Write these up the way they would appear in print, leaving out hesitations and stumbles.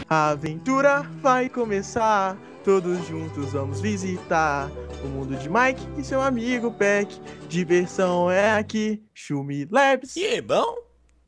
A aventura vai começar, todos juntos vamos visitar o mundo de Mike e seu amigo Peck. Diversão é aqui, Chumi Labs. E aí, bom?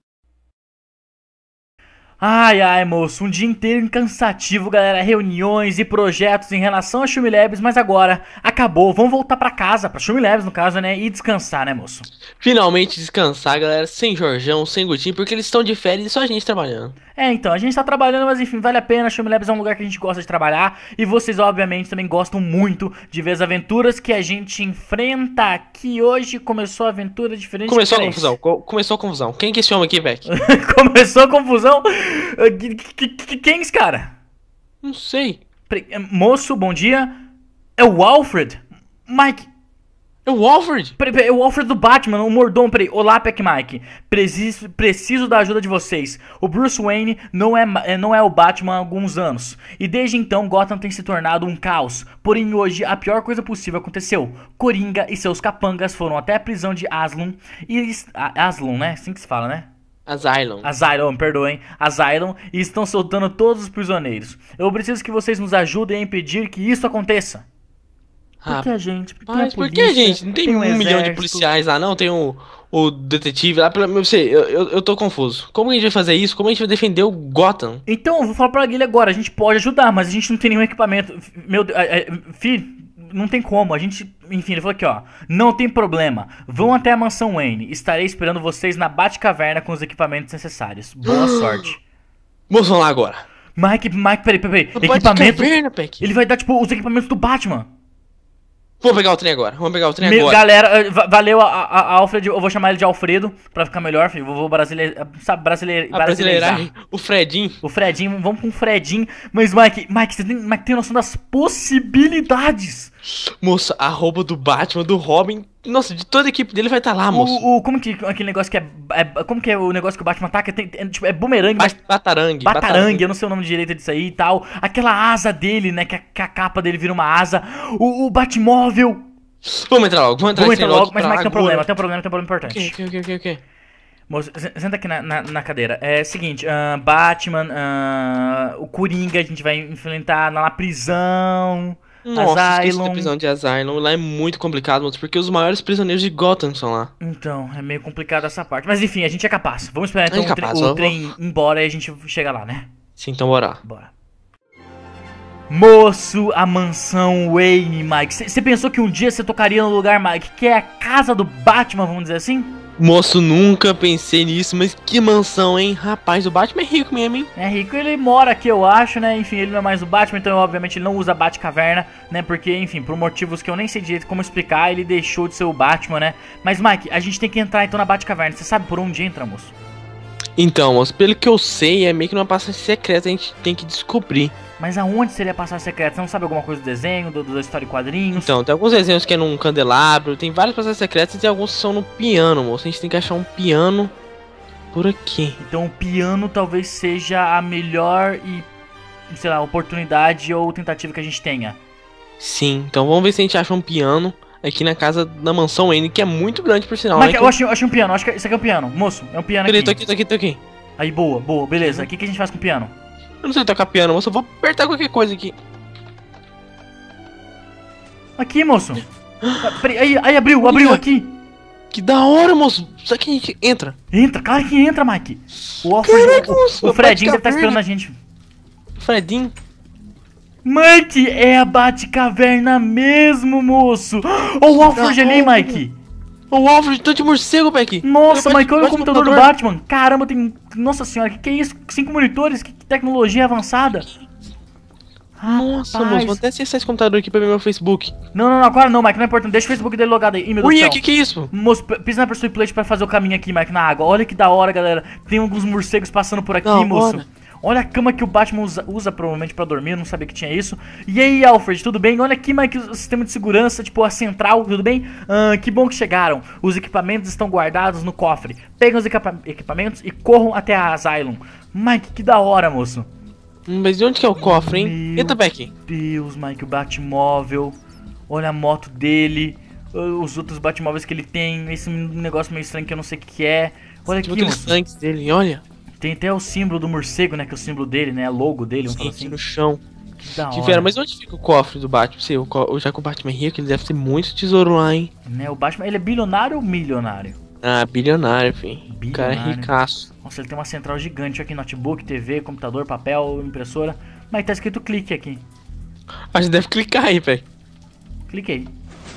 Ai, moço, um dia inteiro cansativo, galera, reuniões e projetos em relação a Chumi Labs, mas agora acabou, vamos voltar pra casa, pra Chumi Labs no caso, né, e descansar, né, moço? Finalmente descansar, galera, sem Jorjão, sem Gutinho, porque eles estão de férias e só a gente trabalhando. Então, a gente tá trabalhando, mas enfim, vale a pena, a Chumi Labs é um lugar que a gente gosta de trabalhar, e vocês obviamente também gostam muito de ver as aventuras que a gente enfrenta aqui hoje. Começou a aventura diferente. Começou a confusão, começou a confusão. Quem que é esse homem aqui, Beck? Começou a confusão? Quem é esse cara? Não sei. Moço, bom dia. É o Alfred? Mike. É o Alfred? É o Alfred do Batman, o mordomo. Olá, Peck Mike. Preciso da ajuda de vocês. O Bruce Wayne não é o Batman há alguns anos. E desde então, Gotham tem se tornado um caos. Porém, hoje, a pior coisa possível aconteceu. Coringa e seus capangas foram até a prisão de Asylum. Asylum, né? Assim que se fala, né? Asylum, perdoem. Asylum, e estão soltando todos os prisioneiros. Eu preciso que vocês nos ajudem a impedir que isso aconteça. Por que a gente? Mas por que a gente? Não tem um milhão de policiais lá, não? Tem o detetive lá. Eu tô confuso. Como a gente vai fazer isso? Como a gente vai defender o Gotham? Então, eu vou falar pra ele agora. A gente pode ajudar, mas a gente não tem nenhum equipamento. Meu Deus, filho, não tem como. A gente, enfim, ele falou aqui, ó. Não tem problema. Vão até a mansão Wayne. Estarei esperando vocês na Batcaverna com os equipamentos necessários. Boa sorte. Moço, vamos lá agora. Mike, peraí. Equipamento? Peck. Ele vai dar, tipo, os equipamentos do Batman. Vamos pegar o trem agora. Agora. Galera, valeu a Alfred. Eu vou chamar ele de Alfredo pra ficar melhor, filho. Vou brasileirar. Sabe, brasileirar. O Fredinho. O Fredinho, vamos com o Fredinho. Mas, Mike, você tem noção das possibilidades? Moça, a roupa do Batman, do Robin. Nossa, de toda a equipe dele vai estar lá, moço. Como que aquele negócio que como que é o negócio que o Batman ataca? Tipo, é bumerangue, mas. Batarangue. Eu não sei o nome direito disso aí e tal. Aquela asa dele, né? Que a capa dele vira uma asa. O Batmóvel. Vamos entrar logo, mas Mike tem um problema importante. O que? Moço, senta aqui na cadeira. É o seguinte, Batman, o Coringa a gente vai enfrentar na prisão. Nossa, esqueci da prisão de Asylum. Lá é muito complicado, moço, porque os maiores prisioneiros de Gotham são lá. Então, é meio complicado essa parte. Mas enfim, a gente é capaz. Vamos esperar então o trem ir embora e a gente chega lá, né? Sim, então bora. Moço, a mansão Wayne, Mike. Você pensou que um dia você tocaria no lugar, Mike, que é a casa do Batman, vamos dizer assim? Moço, nunca pensei nisso, mas que mansão, hein? Rapaz, o Batman é rico mesmo, hein? É rico, ele mora aqui, eu acho, né? Enfim, ele não é mais o Batman, então obviamente ele não usa Batcaverna, né? Porque, enfim, por motivos que eu nem sei direito como explicar, ele deixou de ser o Batman, né? Mas, Mike, a gente tem que entrar então na Batcaverna. Você sabe por onde entra, moço? Então, moço, pelo que eu sei, é meio que uma passagem secreta, a gente tem que descobrir. Mas aonde seria a passagem secreta? Você não sabe alguma coisa do desenho, da história de quadrinhos? Então, tem alguns desenhos que é num candelabro, tem várias passagens secretas e tem alguns que são no piano, moço. A gente tem que achar um piano por aqui. Então o piano talvez seja a melhor e, sei lá, oportunidade ou tentativa que a gente tenha. Sim, então vamos ver se a gente acha um piano aqui na casa da mansão Wayne, que é muito grande por sinal. Mas né? Eu achei um piano, acho que isso aqui é um piano. Moço, é um piano aqui. Tô aqui. Aí, boa, beleza. O que a gente faz com o piano? Eu não sei tocar piano, moço, eu vou apertar qualquer coisa aqui. Aqui, moço. Aí, abriu aqui. Que da hora, moço. Só que a gente entra. Entra, claro que entra, Mike. O Fredinho deve estar esperando a gente. Fredinho? Mike, é a Batcaverna mesmo, moço. O Alfred ali, Mike. O Alfred, tô de morcego, Beck. Nossa, Mike, olha o computador do Batman. Caramba, tem... Nossa senhora, que é isso? 5 monitores, que tecnologia avançada. Nossa, moço, vou até acessar esse computador aqui pra ver meu Facebook. Não, agora não, Mike, não é importante. Deixa o Facebook dele logado aí. Ih, meu Deus do céu. Ui, que é isso? Moço, pisa na Pursuit Plate pra fazer o caminho aqui, Mike, na água. Olha que da hora, galera. Tem alguns morcegos passando por aqui, moço. Olha a cama que o Batman usa provavelmente pra dormir, eu não sabia que tinha isso. E aí, Alfred, tudo bem? Olha aqui, Mike, o sistema de segurança, tipo a central, tudo bem? Que bom que chegaram. Os equipamentos estão guardados no cofre. Peguem os equipamentos e corram até a Asylum. Mike, que da hora, moço. Mas de onde que é o cofre, hein? Eita, Beck. Meu Deus, Mike, o Batmóvel. Olha a moto dele. Os outros Batmóveis que ele tem. Esse negócio meio estranho que eu não sei o que é. Olha aqui, moço. Tanques dele, olha. Tem até o símbolo do morcego, né? Que é o símbolo dele, né? logo dele, vamos falar Aqui assim. no chão. Que da Que hora. fera, mas onde fica o cofre do Batman? Já que o Batman é rico, ele deve ter muito tesouro lá, hein? Né, o Batman, ele é bilionário ou milionário? Ah, bilionário, filho. O cara é Bilionário. ricaço. Nossa, ele tem uma central gigante aqui, notebook, TV, computador, papel, impressora. Mas tá escrito clique aqui. A gente deve clicar aí, velho. Cliquei.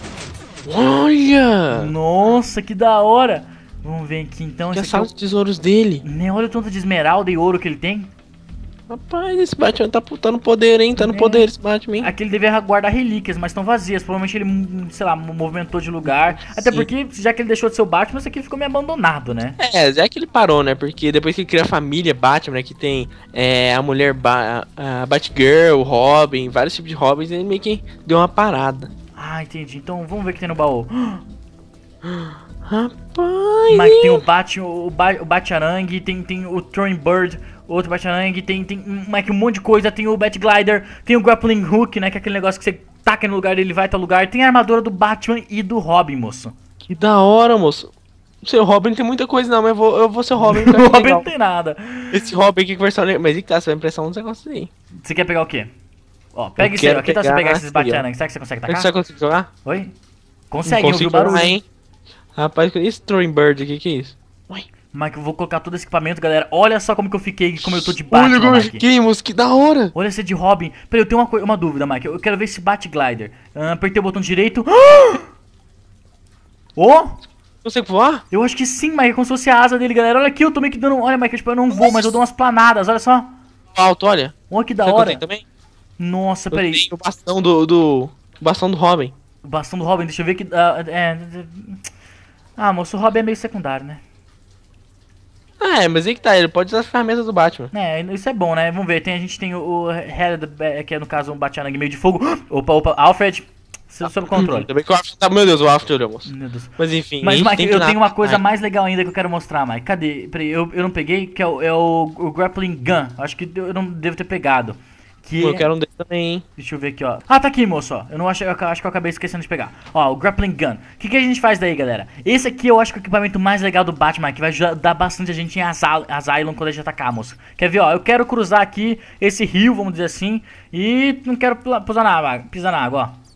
Olha! Nossa, que da hora! Vamos ver aqui então. Que é a Esse sala aqui de tesouros dele. né, olha o tanto de esmeralda e ouro que ele tem. Rapaz, esse Batman tá no poder, hein? Tá no Né? poder esse Batman, hein? Aqui ele deveria guardar relíquias, mas estão vazias. Provavelmente ele, sei lá, movimentou de lugar. Até Sim. porque, já que ele deixou de ser o Batman, isso aqui ficou meio abandonado, né? É, já que ele parou, né? Porque depois que ele cria a família Batman, né? Que tem a mulher a Batgirl, o Robin, vários tipos de Robins, ele meio que deu uma parada. Ah, entendi. Então vamos ver o que tem no baú. Rapaz! Mas tem o Bat-Arangue, tem o Throwing Bird, outro Bat-Arangue, tem um monte de coisa, tem o Bat-Glider, tem o Grappling Hook, né, que é aquele negócio que você taca no lugar dele, vai tal lugar. Tem a armadura do Batman e do Robin, moço. Que da hora, moço. O seu Robin não tem muita coisa não, mas eu vou ser o Robin. O Robin não tem nada. Esse Robin aqui que versão... Mas e que tá, você vai impressar uns negócios aí. Você quer pegar o quê? Ó, pega isso aí, ó. Que tal você pegar esses Bat-Arangue? Será que você consegue Será que tacar? você consegue jogar? Oi? Consegue, Não ouviu o consigo barulho? jogar, hein? Rapaz, esse Throwing Bird aqui, que é isso? Ué. Mike, eu vou colocar todo esse equipamento, galera. Olha só como que eu fiquei, como eu tô de Batman, Olha como eu Mike. fiquei, moço, que da hora. Olha esse de Robin. Peraí, eu tenho uma dúvida, Mike. Eu quero ver esse Bat-Glider. Apertei o botão direito. Oh! Consegue voar? Eu acho que sim, Mike. É como se fosse a asa dele, galera. Olha aqui, eu tô meio que dando... Olha, Mike, tipo, eu não vou, mas eu dou umas planadas. Olha só. Alto, olha. Olha que da Sabe o que eu hora. tenho também? Nossa, Eu peraí. tenho o bastão do bastão do Robin. O bastão do Robin, deixa eu ver que... moço, o Robin é meio secundário, né? Ah, mas aí que tá, ele pode usar as ferramentas do Batman. É, isso é bom, né? Vamos ver, a gente tem o Head, que é no caso um Bat-Arangue meio de fogo. Opa, Alfred, sob controle. Também que o Alfred tá... Meu Deus, o Alfred olhou, moço. Meu Deus. Mas enfim, a Mas, gente Mike, tem que eu ir lá- tenho uma coisa Ai, mais legal ainda que eu quero mostrar, Mike. Cadê? Peraí, eu não peguei, que é o Grappling Gun. Acho que eu não devo ter pegado. Que... Eu quero um desse também, hein. Deixa eu ver aqui, ó. Ah, tá aqui, moço, ó. Eu acho que eu acabei esquecendo de pegar. Ó, o Grappling Gun. O que a gente faz daí, galera? Esse aqui eu acho que é o equipamento mais legal do Batman, que vai ajudar bastante a gente em Asylum quando a gente atacar, moço. Quer ver, ó? Eu quero cruzar aqui esse rio, vamos dizer assim, e não quero pisar na água, ó.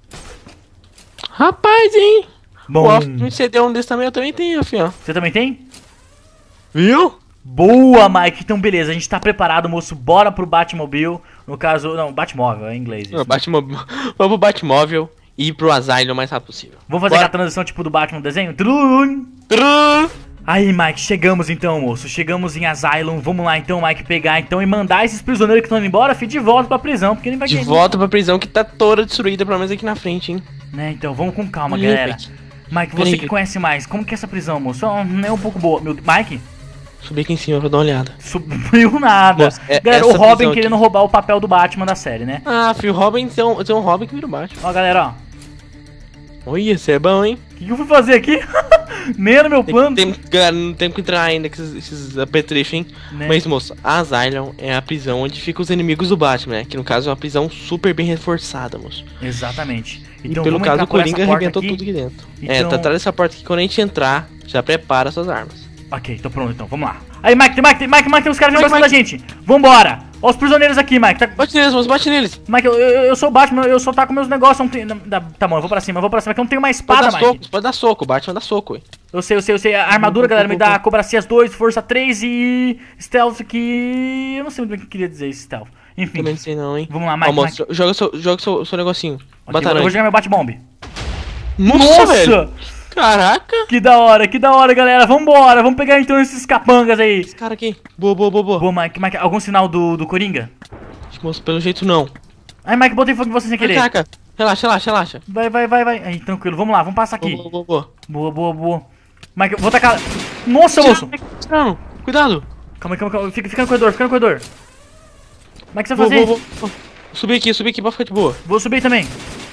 Rapaz, hein. Bom. O Alfred me cedeu um desse também, eu também tenho, filho. Você também tem? Viu? Boa, Mike. Então, beleza. A gente tá preparado, moço. Bora pro Batmobile. No caso, não, Batmóvel, é em inglês isso. Não, Batmóvel. Vamos pro Batmóvel e ir pro Asylum o mais rápido possível. Vamos fazer Bora. aquela transição tipo do Batman no desenho? Trum. Trum. Aí, Mike, chegamos então, moço. Chegamos em Asylum. Vamos lá então, Mike, pegar então e mandar esses prisioneiros que estão indo embora, filho, de volta pra prisão, porque nem vai De querer- volta pra prisão que tá toda destruída, pelo menos aqui na frente, hein. Né, então, vamos com calma, Ih, galera. Mike. Mike, você Peraí. que conhece mais, como que é essa prisão, moço? Não é um pouco boa. Mike? Subi aqui em cima pra dar uma olhada. Subiu nada. Nossa, Galera, o essa Robin prisão querendo aqui. roubar o papel do Batman da série, né? Ah, filho, Robin tem um Robin que vira o Batman. Ó, galera, ó. Olha, você é bom, hein. O que eu fui fazer aqui? Nem era meu plano. Galera, não tem que entrar ainda com esses apetrechos, hein. Né? Mas, moço, a Asylum é a prisão onde ficam os inimigos do Batman, né? Que no caso é uma prisão super bem reforçada, moço. Exatamente. E Então, pelo vamos caso, entrar o por essa Coringa porta arrebentou aqui. tudo aqui dentro. Então- Tá atrás dessa porta aqui, quando a gente entrar, já prepara suas armas. Ok, tô pronto então, vamos lá. Aí, Mike, tem os caras vindo pra cima da gente. Vambora. Ó os prisioneiros aqui, Mike. Bate neles, moço, bate neles. Mike, eu sou o Batman, eu só taco meus negócios, eu não tenho... Tá bom, eu vou pra cima, que eu não tenho uma espada, Mike. Pode dar soco, o Batman dá soco, ué. Eu sei. A armadura, galera, me dá cobracias 2, força 3 e... Stealth que... Eu não sei muito bem o que eu queria dizer, stealth. Enfim, Também não sei não, hein. vamos lá, Mike, Ó, moço, joga seu negocinho. Ok, Batalha. eu vou jogar meu Bat-Bomb. Nossa, velho. Caraca. Que da hora, galera. Vambora, vamos pegar então esses capangas aí. Esse cara aqui. Boa. Boa, Mike, algum sinal do Coringa? Acho que, moço, pelo jeito não. Aí, Mike, botei fogo em você sem querer. Caraca. Relaxa. Vai. Aí, tranquilo, vamos lá, vamos passar aqui. Boa. Boa. Mike, eu vou tacar... Nossa, moço. Não, cuidado. Calma. Fica no corredor. Como é que você vai fazer? Vou. Subi aqui pra ficar de boa. Vou subir também.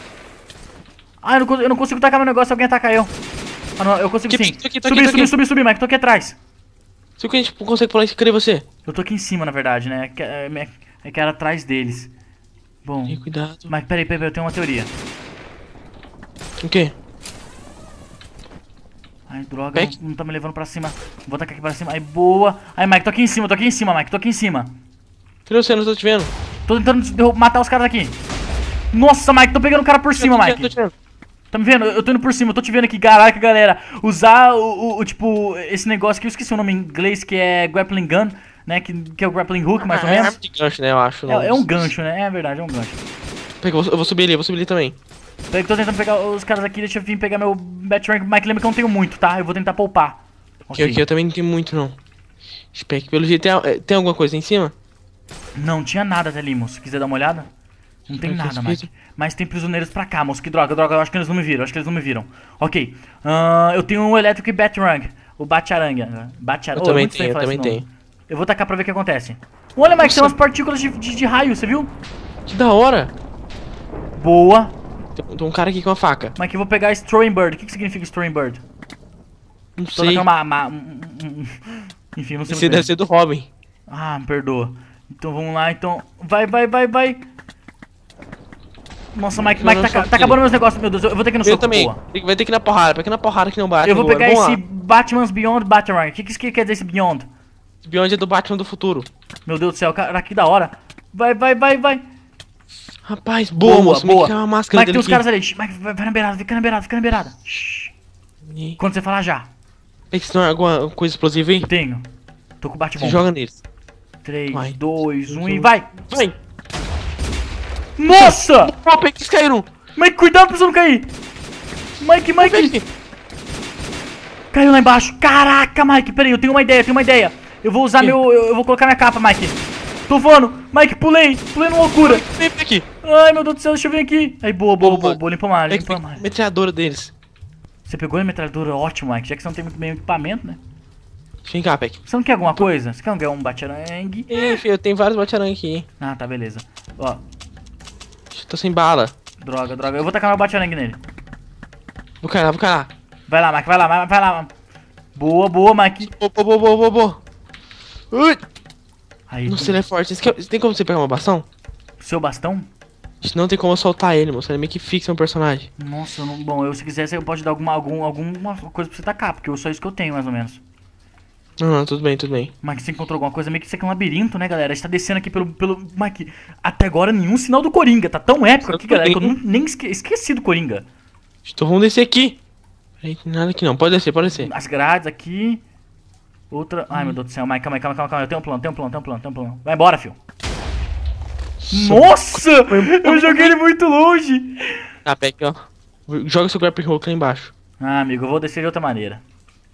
Ah, eu não consigo tacar meu negócio se alguém atacar eu. Ah, não, eu consigo sim. Tô aqui. Subir, Mike, tô aqui atrás. Se que a gente consegue pular, cadê você? Eu tô aqui em cima, na verdade, né? É que era atrás deles. Bom, Ih, cuidado. Mike, peraí, eu tenho uma teoria. O quê? Ai, droga, Peck. não tá me levando pra cima. Vou tacar aqui pra cima. Ai, boa. Ai, Mike, tô aqui em cima, Mike, tô aqui em cima. Cadê você? Não tô te vendo. Tô tentando matar os caras aqui. Nossa, Mike, tô pegando o cara por cima, Mike. Tô te vendo. Tá me vendo? Eu tô indo por cima, eu tô te vendo aqui. Caraca, galera. Usar tipo, esse negócio que eu esqueci o nome em inglês, que é grappling gun, né? Que é o grappling hook, mais ou É menos. arma de gancho, né? Eu acho. É um gancho, né? É verdade, é um gancho. Pega, eu vou subir ali também. Peraí que eu tô tentando pegar os caras aqui, deixa eu vir pegar meu Batrank. Mike, lembra que eu não tenho muito, tá? Eu vou tentar poupar. Ok, eu também não tenho muito, não. Espera que pelo jeito tem alguma coisa em cima? Não tinha nada até ali, moço. Se quiser dar uma olhada. Não tem nada, Mike. Mas tem prisioneiros pra cá, moço. Que droga, eu acho que eles não me viram, Ok. Eu tenho o Electric Batarang. O Bataranga. Eu também tenho. Eu vou tacar pra ver o que acontece. Olha, Mike, tem umas partículas de raio, você viu? Que da hora. Boa. Tem um cara aqui com uma faca. Mike, eu vou pegar Throwing Bird. O que significa Throwing Bird? Não Tô sei. Enfim, não sei Esse muito deve bem. ser do Robin. Ah, me perdoa. Então vamos lá, então. Vai. Nossa, Mike, tá acabando meus negócios, meu Deus. Eu vou ter que ir no Eu soco, também. boa. Vai ter que ir na porrada. Pra que ir na porrada que não bate. Eu vou agora. pegar Vamos esse lá. Batman's Beyond Batarang. O que quer dizer esse Beyond? Esse Beyond é do Batman do futuro. Meu Deus do céu, cara, que da hora. Vai. Rapaz, boa, moço. Me boa. quer uma máscara Mike, dele tem os aqui. caras ali. Mike, vai na beirada, fica na beirada. Shhh. E- Quando você falar já. É que se não é alguma coisa explosiva aí, Tenho. Tô com o você bate-bom. joga neles. 3, Vai. 2, 1 e vai. Vai! Nossa! Opa, eles caíram! Mike, cuidado pra você não cair. Mike. Caiu lá embaixo. Caraca, Mike, peraí, eu tenho uma ideia. Eu vou usar eu vou colocar minha capa, Mike. Tô voando. Mike, pulei numa loucura. Vem aqui! Ai, meu Deus do céu, deixa eu vir aqui. Aí, boa, limpa a área, Pega a metralhadora deles. Você pegou a metralhadora, ótimo, Mike, já que você não tem muito bem equipamento, né? Vem cá, Peck. Você não quer alguma coisa? Você quer ganhar um batarang? Filho, eu tenho vários batirangues aqui, hein. Ah, tá, beleza. Ó, Tô sem bala. droga. Eu vou tacar meu batarang nele. Vou cair lá. Vai lá, Mike, vai lá. Boa, Mike. Boa. Ui! Aí, Não sei, ele é forte. Tem como você pegar uma bastão? seu bastão? Não tem como eu soltar ele, moço. Ele meio que fixa um personagem. Nossa, bom, se quiser, você pode dar alguma coisa pra você tacar, porque só isso que eu tenho, mais ou menos. Não, tudo bem. Mike, você encontrou alguma coisa? Meio que isso aqui é um labirinto, né, galera? A gente tá descendo aqui pelo... Mike, até agora nenhum sinal do Coringa. Tá tão épico aqui, galera, que eu nem esqueci do Coringa. Então vamos descer aqui. Peraí, tem nada aqui não. Pode descer. As grades aqui. Outra... Ai, meu Deus do céu. Mike, calma aí. Eu tenho um plano. Vai embora, filho. Nossa! Eu joguei ele muito longe. Tá, Peck, ó. Joga seu grappling hook lá embaixo. Ah, amigo, eu vou descer de outra maneira.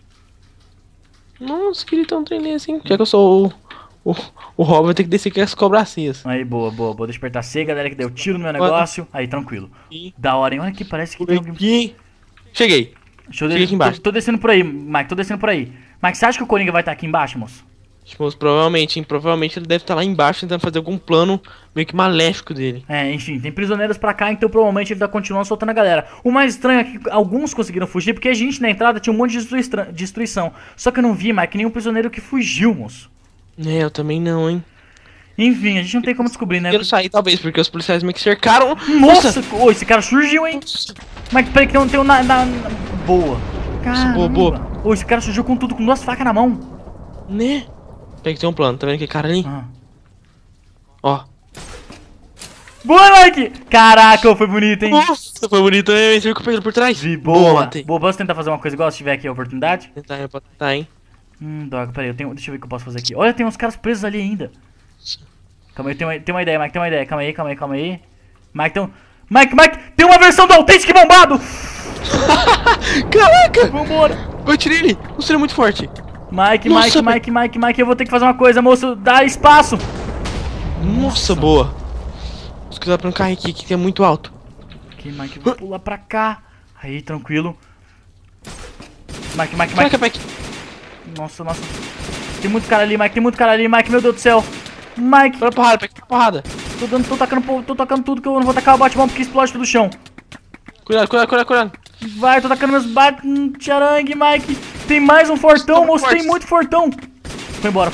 Nossa, queria ter um trem assim. Já que eu sou o Robin, vai ter que descer com as cobracinhas. Aí, boa. Vou despertar C, galera, que deu tiro no meu negócio. Aí, tranquilo. Aqui. Da hora, hein? Olha aqui, parece que tem alguém... Aqui. Cheguei. Deixa eu Cheguei aqui embaixo. Tô descendo por aí, Mike, Mike, você acha que o Coringa vai estar aqui embaixo, moço? Moço, provavelmente ele deve estar lá embaixo tentando fazer algum plano meio que maléfico dele. É, enfim, tem prisioneiros pra cá, então provavelmente ele tá continuando soltando a galera. O mais estranho é que alguns conseguiram fugir, porque a gente na entrada tinha um monte de destruição. Só que eu não vi, Mike, nenhum prisioneiro que fugiu, moço. É, eu também não, hein. Enfim, a gente não tem como descobrir, né? Eu não saí, talvez, porque os policiais meio que cercaram. Nossa! Ô, esse cara surgiu, hein? Mike, peraí que tem um Boa. Caramba. Boa. Ô, esse cara surgiu com tudo, com 2 facas na mão. Né? Tem que ter um plano, tá vendo aquele cara ali? Ah. Ó. Boa, Mike! Caraca, foi bonito, hein? Nossa, foi bonito, hein? Você viu que eu peguei ele por trás? Boa, matei. boa, posso tentar fazer uma coisa igual se tiver aqui a oportunidade? Eu posso tentar, hein? Droga, peraí, deixa eu ver o que eu posso fazer aqui. Olha, tem uns caras presos ali ainda. Calma aí, tem uma ideia, Mike, Calma aí. Mike, tem uma versão do Authentic bombado! Caraca! Vambora! Eu tirei ele! Você é muito forte! Mike, Nossa, eu vou ter que fazer uma coisa, moço, dá espaço! Nossa, boa! Vamos cuidar pra não cair aqui, que é muito alto. Ok, Mike, eu vou pular pra cá. Aí, tranquilo. Mike. Caraca, Peck! Nossa. Tem muito cara ali, Mike, meu Deus do céu. Mike, Pra porrada, Peck, pra porrada! tô tacando tudo que eu não vou tacar o bate-bomba porque explode tudo o chão. Cuidado! Vai, tô tacando meus bate-charangue, Mike. Tem mais um fortão, moço, tem muito fortão. Foi embora.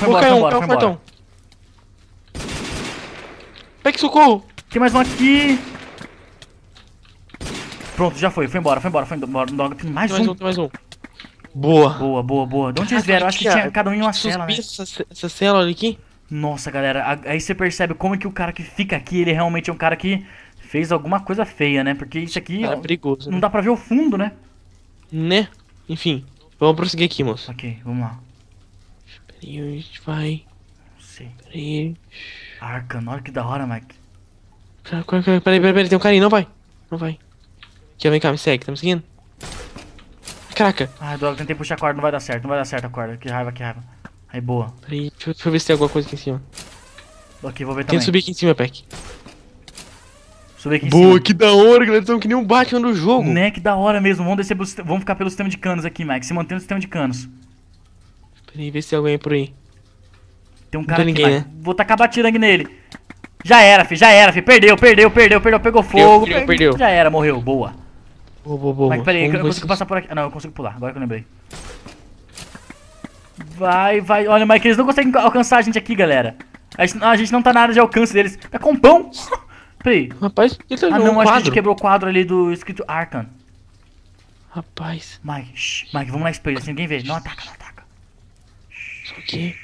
Peck, socorro! Tem mais um aqui. Pronto, já foi embora. Tem mais um. Tem mais um. Boa. Boa, boa, boa. De onde eles vieram? Eu acho que tinha cada um em uma cela, né? Essa cela olha aqui. Nossa, galera, aí você percebe como é que o cara que fica aqui, ele realmente é um cara que fez alguma coisa feia, né? Porque isso aqui Cara, perigoso, não né? dá pra ver o fundo, né? Né? Enfim, vamos prosseguir aqui, moço. Ok, vamos lá. Peraí, a gente vai. Não sei. Peraí. Arcan, olha que da hora, Mike. Peraí, tem um carinha, não vai. Não vai. Aqui, ó, vem cá, me segue, tá me seguindo? Caraca. Ai, droga, tentei puxar a corda, não vai dar certo, não vai dar certo a corda. Que raiva, que raiva. Aí, boa. Peraí, deixa eu ver se tem alguma coisa aqui em cima. Ok, vou ver Tenta também. subir aqui em cima, Peck. Subir aqui em Boa, cima. que da hora, galera. Estão que nem um Batman do jogo. Né, que da hora mesmo. Vamos descer, vamos ficar pelo sistema de canos aqui, Mike. Se manter no sistema de canos. Peraí, vê se tem alguém por aí. Tem um Não cara tem aqui, ninguém, Mike. Vou tacar batirangue nele. Já era, fi. Perdeu. Pegou fogo. Perdeu. Já era, morreu. Boa. Boa. Mas peraí, Vamos eu ver consigo se- passar por aqui. Ah, não, eu consigo pular. Agora que eu lembrei. Vai. Olha, Mike, eles não conseguem alcançar a gente aqui, galera. A gente não tá na área de alcance deles. Tá com pão. Peraí. Rapaz, ele tá Ah, jogando não, um acho que a gente quadro. quebrou o quadro ali do escrito Arcan. Rapaz, Mike, shh. Mike, vamos na espelha, sem ninguém ver. Não ataca. só que...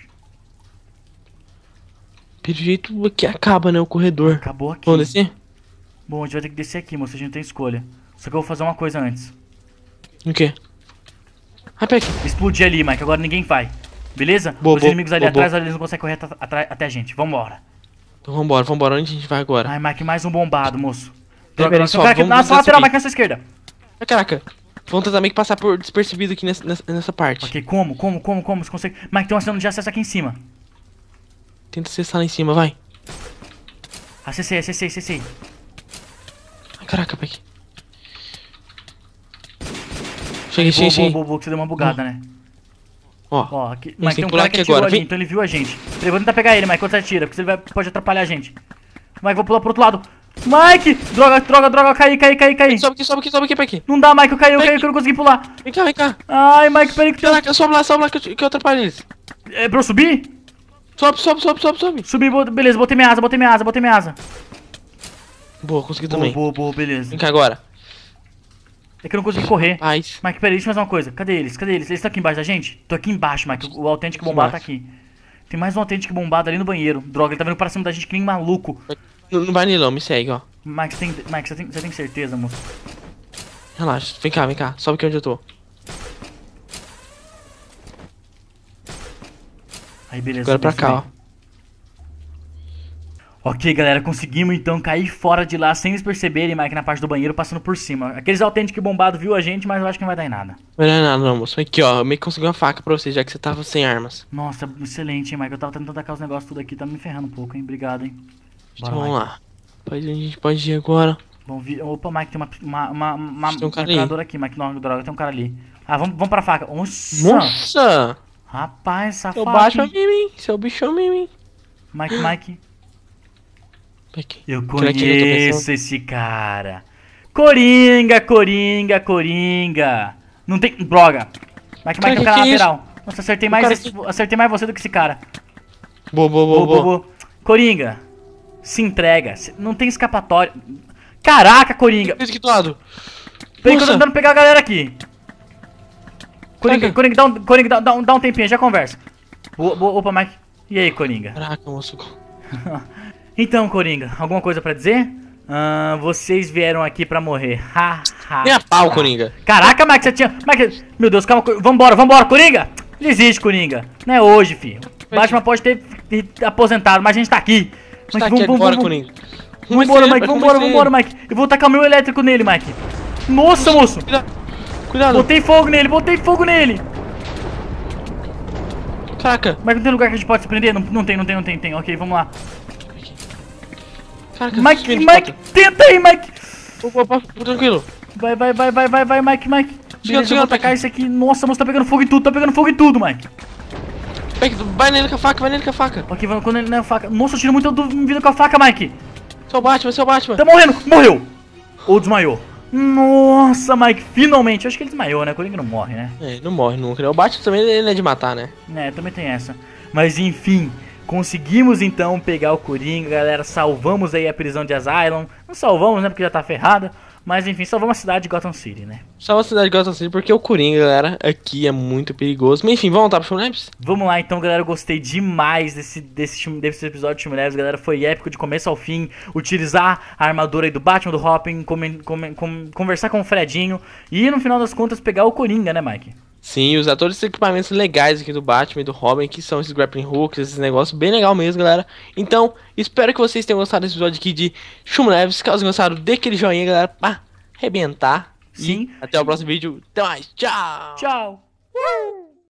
Pelo jeito aqui acaba, né, o corredor. Acabou aqui. Vamos descer? Bom, a gente vai ter que descer aqui, moço. A gente não tem escolha. Só que eu vou fazer uma coisa antes. O quê? Ah, Peck. Explodir ali, Mike. Agora ninguém vai. Beleza? Boa, Os boa, inimigos ali boa, atrás, boa. eles não conseguem correr até a gente. Vambora. Então vambora. Onde a gente vai agora? Ai, Mike, mais um bombado, moço. Pera, Droga, tem um pessoal, cara aqui vamos na sua descer lateral, aqui. Mike, na sua esquerda. Ah, caraca. Vamos tentar meio que passar por despercebido aqui nessa parte. Ok, como? Você consegue? Mike, tem um aceno de acesso aqui em cima. Tenta acessar lá em cima, vai. Acessei. Ah, caraca, Peck. Cheguei. Boa, que você deu uma bugada, né? Ó, Ó, aqui. tem Mike, tem que um pular cara que aqui atirou agora, ali, vem. então ele viu a gente. Peraí, vou tentar pegar ele, Mike, quando você atira, porque senão ele pode atrapalhar a gente. Mike, vou pular pro outro lado. Mike! Droga, caí. sobe aqui, Peck. Não dá, Mike, eu caí, que eu não consegui pular. Vem cá. Ai, Mike, peraí que Caraca, sobe lá que eu atrapalho eles. É pra eu subir? Sobe. Subi, beleza, botei minha asa. Boa, consegui também. Boa, beleza. Vem cá agora. É que eu não consegui correr. Paz. Mike, peraí, deixa eu fazer uma coisa. Cadê eles? Eles estão aqui embaixo da gente? Tô aqui embaixo, Mike. O autêntico bombado tá aqui. Tem mais um autêntico bombado ali no banheiro. Droga, ele tá vindo pra cima da gente que nem maluco. Não vai nele não, me segue, ó. Mike, você tem certeza, moço? Relaxa, vem cá. Sobe aqui onde eu tô. Aí, beleza. Agora pra subi. cá, ó. Ok, galera, conseguimos então cair fora de lá sem eles perceberem, Mike, na parte do banheiro, passando por cima. Aqueles autênticos bombados viu a gente, mas eu acho que não vai dar em nada. Não é nada não, moço. Aqui, ó. Eu meio que consegui uma faca pra você, já que você tava sem armas. Nossa, excelente, hein, Mike. Eu tava tentando atacar os negócios tudo aqui, tá me ferrando um pouco, hein. Obrigado, hein. Então Bora, vamos lá. Rapaz, onde a gente pode ir agora? Bom, opa, Mike, tem uma Tem um cara ali. metralhadora aqui, Mike. Não, droga, tem um cara ali. Ah, vamos pra faca. Nossa! Nossa! Rapaz, essa Seu faca. Batman hein? mesmo, hein? Seu bichão mesmo, hein? Mike. Aqui. Eu Será que ele tá conheço pensando? esse cara. Coringa. Não tem. Droga. Mike, Cara, tem um que cara é lateral. Nossa, acertei mais, cara acertei mais você do que esse cara. Boa. Coringa, se entrega. Não tem escapatória. Caraca, Coringa. Fez aqui do lado. Peraí que eu tô Nossa. tentando pegar a galera aqui. Caraca. Coringa, dá um tempinho, já conversa. Opa, Mike. E aí, Coringa? Caraca, moço. Então, Coringa, alguma coisa pra dizer? Vocês vieram aqui pra morrer. Nem a pau, Coringa. Caraca, Mike, você tinha. Mike, meu Deus, calma. Vambora, Coringa! Desiste, Coringa. Não é hoje, filho. Batman pode ter aposentado, mas a gente tá aqui. Tá aqui agora, Coringa. Vambora, Mike. Eu vou tacar o meu elétrico nele, Mike. Nossa, moço. Cuidado. Botei fogo nele. Caraca. Mas não tem lugar que a gente pode se prender? Não tem. Ok, vamos lá. Caraca, Mike, tenta aí, Mike. Opa, tranquilo. Vai, Mike. Beleza, eu Chegando, vou tacar Mike. isso aqui. Nossa, moço, tá pegando fogo em tudo, Mike. Peck, vai nele com a faca. Ok, vamos quando ele não é faca. Nossa, eu tiro muito vida com a faca, Mike. Seu Batman. Tá morreu. Ou desmaiou. Nossa, Mike, finalmente. Eu acho que ele desmaiou, né? Coringa não morre, né? É, não morre nunca, né? O Batman também ele é de matar, né? É, também tem essa. Mas enfim, conseguimos então pegar o Coringa, galera. Salvamos aí a prisão de Asylum. Não salvamos, né? Porque já tá ferrada. Mas enfim, salvamos a cidade de Gotham City, né? Só uma cidade de Gotham City porque o Coringa, galera, aqui é muito perigoso. Mas enfim, vamos voltar pro Showmaps? Vamos lá então, galera. Eu gostei demais desse episódio de Time Labs, galera. Foi épico de começo ao fim. Utilizar a armadura aí do Batman, do Robin, conversar com o Fredinho e no final das contas pegar o Coringa, né, Mike? Sim, usar todos esses equipamentos legais aqui do Batman e do Robin, que são esses grappling hooks, esses negócios bem legal mesmo, galera. Então, espero que vocês tenham gostado desse episódio aqui de Showmaps. Caso gostaram, dê aquele joinha, galera, pra arrebentar. Sim. E até o próximo vídeo. Até mais. Tchau. Tchau.